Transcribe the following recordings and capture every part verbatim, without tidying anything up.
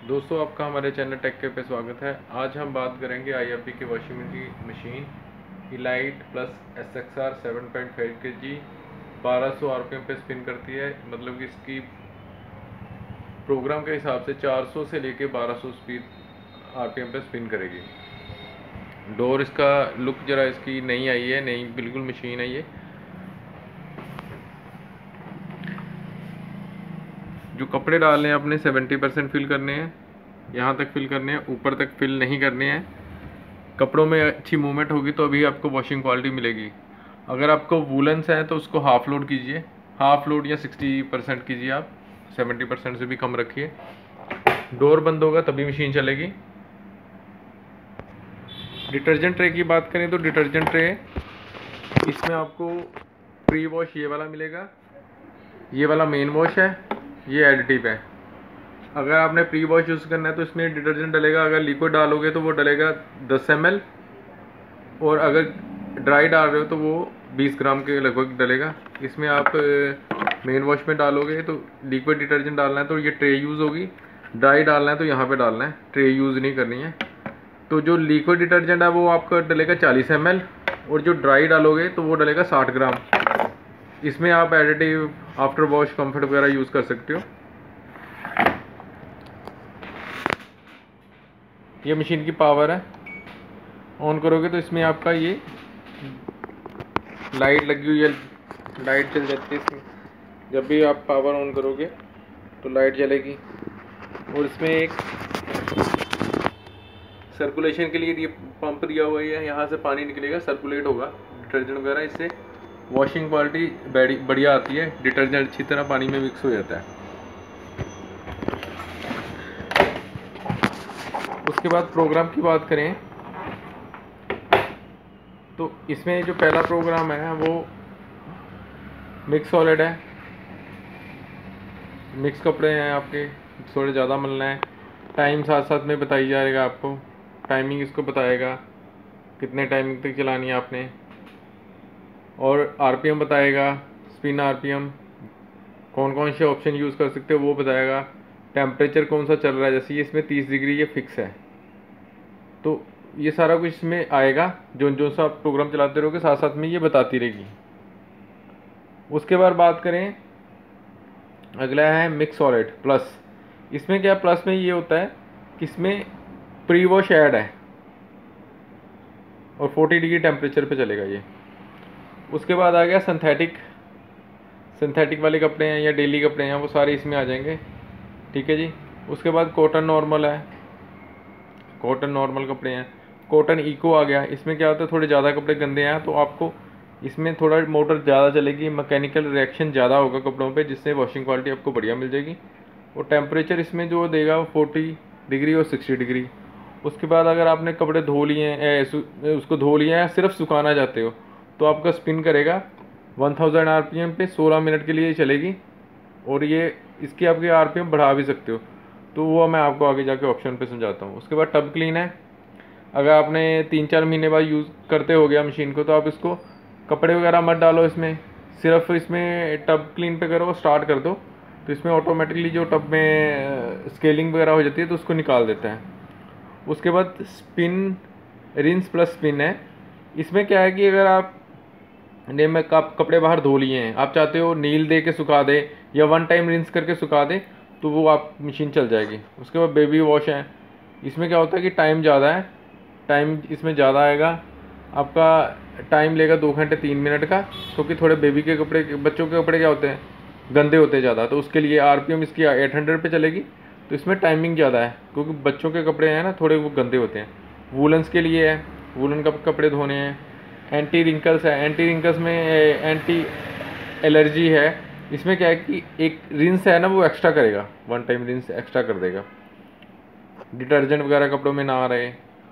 दोस्तों, आपका हमारे चैनल टेक के पे स्वागत है। आज हम बात करेंगे आई एफ बी की washing machine elite plus S X R seven point five K G बारह सौ आर पी एम पे स्पिन करती है। मतलब कि इसकी प्रोग्राम के हिसाब से चार सौ से लेके बारह सौ स्पीड आर पी एम पे स्पिन करेगी। डोर इसका लुक जरा इसकी नई आई है, नई बिल्कुल मशीन है ये। जो कपड़े डालने हैं अपने सेवेंटी परसेंट फिल करने हैं, यहाँ तक फिल करने हैं, ऊपर तक फिल नहीं करने हैं। कपड़ों में अच्छी मूवमेंट होगी तो अभी आपको वॉशिंग क्वालिटी मिलेगी। अगर आपको वूलन्स हैं तो उसको हाफ लोड कीजिए, हाफ लोड या सिक्सटी परसेंट कीजिए, आप सेवेंटी परसेंट से भी कम रखिए। डोर बंद होगा तभी मशीन चलेगी। डिटर्जेंट ट्रे की बात करें तो डिटर्जेंट ट्रे इसमें आपको प्री वॉश ये वाला मिलेगा, ये वाला मेन वॉश है, ये एडिटिव है। अगर आपने प्री वॉश यूज़ करना है तो इसमें डिटर्जेंट डलेगा। अगर लिक्विड डालोगे तो वो डलेगा दस एम एल, और अगर ड्राई डाल रहे हो तो वो बीस ग्राम के लगभग डलेगा। इसमें आप मेन वॉश में डालोगे तो लिक्विड डिटर्जेंट डालना है तो ये ट्रे यूज़ होगी, ड्राई डालना है तो यहाँ पे डालना है, ट्रे यूज़ नहीं करनी है। तो जो लिक्विड डिटर्जेंट है वो आपका डलेगा चालीस एम एल, और जो ड्राई डालोगे तो वो डलेगा साठ ग्राम। इसमें आप एडिटिव, आफ्टर वॉश, कंफर्ट वगैरह यूज़ कर सकते हो। ये मशीन की पावर है। ऑन करोगे तो इसमें आपका ये लाइट लगी हुई है, लाइट जल जाती है इसमें। जब भी आप पावर ऑन करोगे तो लाइट जलेगी। और इसमें एक सर्कुलेशन के लिए पंप दिया हुआ है, यहाँ से पानी निकलेगा, सर्कुलेट होगा डिटर्जेंट वगैरह। इससे वॉशिंग क्वालिटी बढ़िया आती है, डिटर्जेंट अच्छी तरह पानी में मिक्स हो जाता है। उसके बाद प्रोग्राम की बात करें तो इसमें जो पहला प्रोग्राम है वो मिक्स सॉलिड है। मिक्स कपड़े हैं आपके, थोड़े ज़्यादा मलना है। टाइम साथ साथ में बताई जाएगा आपको, टाइमिंग इसको बताएगा कितने टाइमिंग तक चलानी है आपने, और आरपीएम बताएगा, स्पिन आरपीएम, कौन कौन से ऑप्शन यूज़ कर सकते हो वो बताएगा। टेम्परेचर कौन सा चल रहा है, जैसे ये इसमें तीस डिग्री ये फिक्स है, तो ये सारा कुछ इसमें आएगा। जो जो सा आप प्रोग्राम चलाते रहोगे साथ साथ में ये बताती रहेगी। उसके बाद बात करें, अगला है मिक्स सॉलिड प्लस। इसमें क्या प्लस में ये होता है कि इसमें प्री वॉश ऐड है और चालीस डिग्री टेम्परेचर पे चलेगा ये। उसके बाद आ गया सिंथेटिक। सिंथेटिक वाले कपड़े हैं या डेली कपड़े हैं वो सारे इसमें आ जाएंगे, ठीक है जी। उसके बाद कॉटन नॉर्मल है, कॉटन नॉर्मल कपड़े हैं। कॉटन इको आ गया। इसमें क्या होता है, थोड़े ज़्यादा कपड़े गंदे हैं तो आपको इसमें थोड़ा मोटर ज़्यादा चलेगी, मैकेनिकल रिएक्शन ज़्यादा होगा कपड़ों पे, जिससे वॉशिंग क्वालिटी आपको बढ़िया मिल जाएगी। और टेम्परेचर इसमें जो देगा वो चालीस डिग्री और साठ डिग्री। उसके बाद अगर आपने कपड़े धो लिए हैं, उसको धो लिया है, सिर्फ सुखाना चाहते हो, तो आपका स्पिन करेगा one thousand R P M पे सोलह मिनट के लिए चलेगी। और ये इसकी आपकी आर पी एम बढ़ा भी सकते हो, तो वो मैं आपको आगे जाके ऑप्शन पे समझाता हूँ। उसके बाद टब क्लीन है। अगर आपने तीन चार महीने बाद यूज़ करते हो गया मशीन को, तो आप इसको कपड़े वगैरह मत डालो इसमें, सिर्फ इसमें टब क्लीन पे करो, स्टार्ट कर दो, तो इसमें ऑटोमेटिकली जो टब में स्केलिंग वगैरह हो जाती है तो उसको निकाल देता है। उसके बाद स्पिन, रिंस प्लस स्पिन है। इसमें क्या है कि अगर आप ने में कप कपड़े बाहर धो लिए हैं, आप चाहते हो नील दे के सुखा दे या वन टाइम रिंस करके सुखा दे, तो वो आप मशीन चल जाएगी। उसके बाद बेबी वॉश है। इसमें क्या होता है कि टाइम ज़्यादा है, टाइम इसमें ज़्यादा आएगा, आपका टाइम लेगा दो घंटे तीन मिनट का, क्योंकि थोड़े बेबी के कपड़े, बच्चों के कपड़े क्या होते हैं, गंदे होते हैं ज़्यादा, तो उसके लिए आरपीएम इसकी आठ सौ पे चलेगी। तो इसमें टाइमिंग ज़्यादा है क्योंकि बच्चों के कपड़े हैं ना, थोड़े वो गंदे होते हैं। वूलन्स के लिए है, वूलन का कपड़े धोने हैं। एंटी रिंकल्स है। एंटी रिंकल्स में एंटी एलर्जी है। इसमें क्या है कि एक रिंस है ना वो एक्स्ट्रा करेगा, वन टाइम रिंस एक्स्ट्रा कर देगा। डिटर्जेंट वगैरह कपड़ों में ना आ रहे,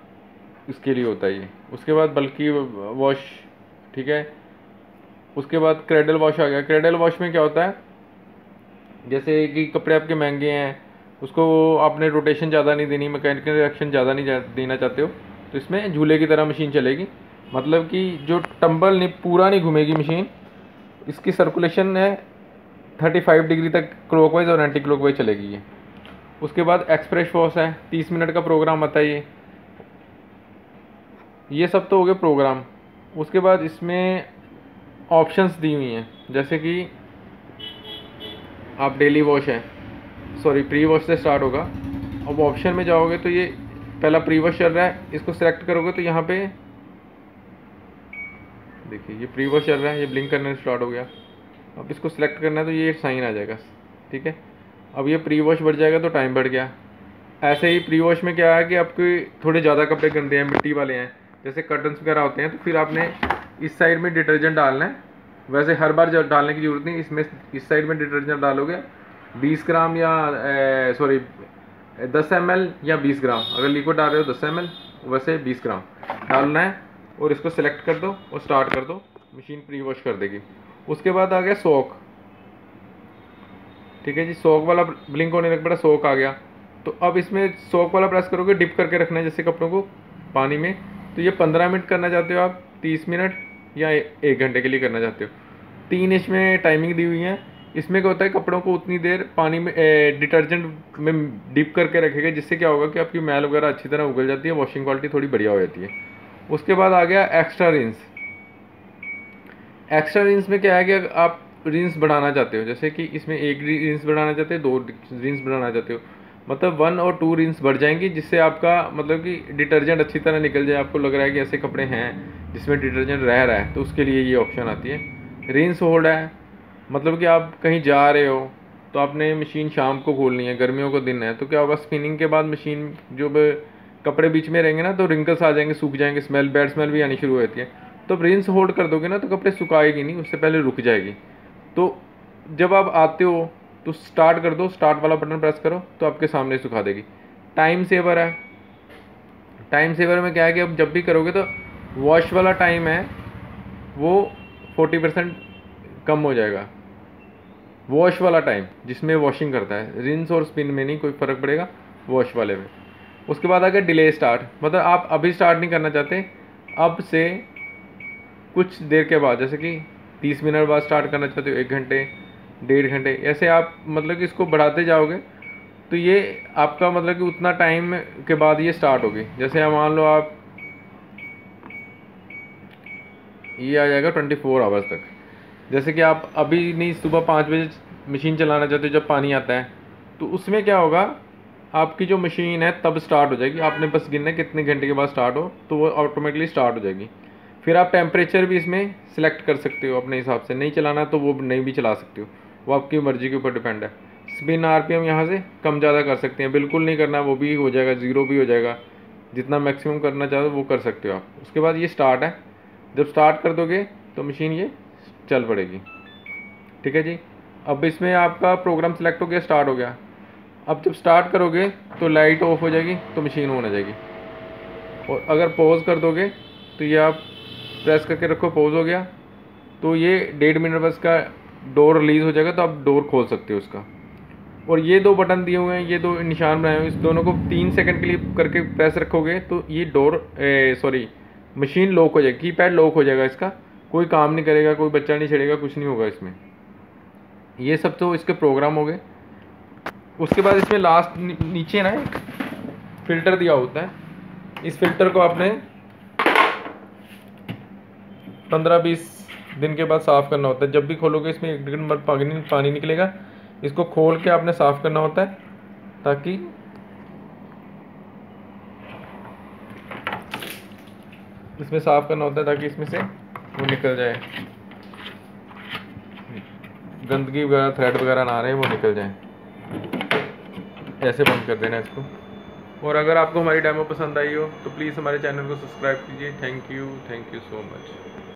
इसके लिए होता है ये। उसके बाद बल्कि वॉश, ठीक है। उसके बाद क्रेडल वॉश आ गया। क्रेडल वॉश में क्या होता है, जैसे कि कपड़े आपके महंगे हैं, उसको आपने रोटेशन ज़्यादा नहीं देनी, मैकेनिकल रिएक्शन ज़्यादा नहीं देना चाहते हो, तो इसमें झूले की तरह मशीन चलेगी। मतलब कि जो टंबल नहीं, पूरा नहीं घूमेगी मशीन। इसकी सर्कुलेशन है पैंतीस डिग्री तक क्लॉकवाइज और एंटी क्लॉकवाइज चलेगी ये। उसके बाद एक्सप्रेस वॉश है, तीस मिनट का प्रोग्राम आता है ये ये सब तो हो गए प्रोग्राम। उसके बाद इसमें ऑप्शंस दी हुई हैं, जैसे कि आप डेली वॉश है, सॉरी प्री वॉश से स्टार्ट होगा। अब ऑप्शन में जाओगे तो ये पहला प्री वॉश चल रहा है, इसको सिलेक्ट करोगे तो यहाँ पे देखिए ये प्री वॉश चल रहा है, ये ब्लिंक करने स्टार्ट हो गया। अब इसको सिलेक्ट करना है तो ये साइन आ जाएगा, ठीक है। अब ये प्री वॉश बढ़ जाएगा तो टाइम बढ़ गया। ऐसे ही प्री वॉश में क्या है कि आपके थोड़े ज़्यादा कपड़े गंदे हैं, मिट्टी वाले हैं, जैसे कर्टन्स वगैरह होते हैं, तो फिर आपने इस साइड में डिटर्जेंट डालना है। वैसे हर बार जब डालने की ज़रूरत नहीं, इसमें इस साइड में डिटर्जेंट डालोगे बीस ग्राम या सॉरी दस एम एल या बीस ग्राम, अगर लिक्विड डाल रहे हो दस एम एल, वैसे बीस ग्राम डालना है। और इसको सिलेक्ट कर दो और स्टार्ट कर दो, मशीन प्री वॉश कर देगी। उसके बाद आ गया सोक, ठीक है जी। सोक वाला ब्लिंक होने लग पड़ा, सोक आ गया। तो अब इसमें सोक वाला प्रेस करोगे, डिप करके रखना है जैसे कपड़ों को पानी में। तो ये पंद्रह मिनट करना चाहते हो आप, तीस मिनट या एक घंटे के लिए करना चाहते हो। तीन इसमें टाइमिंग दी हुई है। इसमें क्या होता है, कपड़ों को उतनी देर पानी में डिटर्जेंट में डिप करके रखेगा, जिससे क्या होगा कि आपकी मैल वगैरह अच्छी तरह उगल जाती है, वॉशिंग क्वालिटी थोड़ी बढ़िया हो जाती है। उसके बाद आ गया एक्स्ट्रा रिंस। एक्स्ट्रा रिंस में क्या है कि आप रिंस बढ़ाना चाहते हो, जैसे कि इसमें एक रिंस बढ़ाना चाहते हो, दो रिंस बढ़ाना चाहते हो, मतलब वन और टू रिंस बढ़ जाएंगी, जिससे आपका मतलब कि डिटर्जेंट अच्छी तरह निकल जाए। आपको लग रहा है कि ऐसे कपड़े हैं जिसमें डिटर्जेंट रह रहा है, तो उसके लिए ये ऑप्शन आती है। रिंस होल्ड है, मतलब कि आप कहीं जा रहे हो तो आपने मशीन शाम को खोलनी है, गर्मियों का दिन है, तो क्या होगा स्पिनिंग के बाद मशीन जो कपड़े बीच में रहेंगे ना, तो रिंकल्स आ जाएंगे, सूख जाएंगे, स्मेल बैड स्मेल भी आनी शुरू हो जाती है। तो रिंस होल्ड कर दोगे ना तो कपड़े सुखाएगी नहीं, उससे पहले रुक जाएगी। तो जब आप आते हो तो स्टार्ट कर दो, स्टार्ट वाला बटन प्रेस करो तो आपके सामने सुखा देगी। टाइम सेवर है। टाइम सेवर में क्या है कि अब जब भी करोगे तो वॉश वाला टाइम है वो फोर्टी परसेंट कम हो जाएगा। वॉश वाला टाइम जिसमें वॉशिंग करता है, रिंस और स्पिन में नहीं कोई फ़र्क पड़ेगा, वॉश वाले में। उसके बाद आ गया डिले स्टार्ट, मतलब आप अभी स्टार्ट नहीं करना चाहते, अब से कुछ देर के बाद, जैसे कि तीस मिनट बाद स्टार्ट करना चाहते हो, एक घंटे, डेढ़ घंटे, ऐसे आप मतलब कि इसको बढ़ाते जाओगे तो ये आपका मतलब कि उतना टाइम के बाद ये स्टार्ट होगी। जैसे आप मान लो आप ये आ जाएगा ट्वेंटी फोर आवर्स तक। जैसे कि आप अभी नहीं सुबह पाँच बजे मशीन चलाना चाहते हो जब पानी आता है, तो उसमें क्या होगा, आपकी जो मशीन है तब स्टार्ट हो जाएगी। आपने बस गिनना है कितने घंटे के बाद स्टार्ट हो, तो वो ऑटोमेटिकली स्टार्ट हो जाएगी। फिर आप टेम्परेचर भी इसमें सिलेक्ट कर सकते हो अपने हिसाब से, नहीं चलाना तो वो नहीं भी चला सकते हो, वो आपकी मर्ज़ी के ऊपर डिपेंड है। स्पिन आरपीएम यहाँ से कम ज़्यादा कर सकते हैं, बिल्कुल नहीं करना वो भी हो जाएगा, ज़ीरो भी हो जाएगा, जितना मैक्सिमम करना चाहो वो कर सकते हो आप। उसके बाद ये स्टार्ट है, जब स्टार्ट कर दोगे तो मशीन ये चल पड़ेगी, ठीक है जी। अब इसमें आपका प्रोग्राम सेलेक्ट हो गया, स्टार्ट हो गया। अब जब स्टार्ट करोगे तो लाइट ऑफ हो जाएगी, तो मशीन ऑन हो जाएगी। और अगर पॉज कर दोगे तो ये आप प्रेस करके रखो, पॉज हो गया, तो ये डेढ़ मिनट बस का डोर रिलीज़ हो जाएगा, तो आप डोर खोल सकते हो उसका। और ये दो बटन दिए हुए हैं, ये दो निशान बनाए हुए हैं, इस दोनों को तीन सेकंड के लिए करके प्रेस रखोगे तो ये डोर सॉरी मशीन लॉक हो जाएगी, कीपैड लॉक हो जाएगा, इसका कोई काम नहीं करेगा, कोई बच्चा नहीं चढ़ेगा, कुछ नहीं होगा इसमें। ये सब तो इसके प्रोग्राम हो गए। उसके बाद इसमें लास्ट नीचे ना एक फ़िल्टर दिया होता है, इस फिल्टर को आपने पंद्रह बीस दिन के बाद साफ़ करना होता है। जब भी खोलोगे इसमें एक डेढ़ मिनट पानी पानी निकलेगा, इसको खोल के आपने साफ़ करना होता है, ताकि इसमें साफ़ करना होता है ताकि इसमें से वो निकल जाए, गंदगी वगैरह थ्रेड वगैरह ना रहे, वो निकल जाए। ऐसे बंद कर देना इसको। और अगर आपको हमारी डेमो पसंद आई हो तो प्लीज़ हमारे चैनल को सब्सक्राइब कीजिए। Thank you, thank you so much.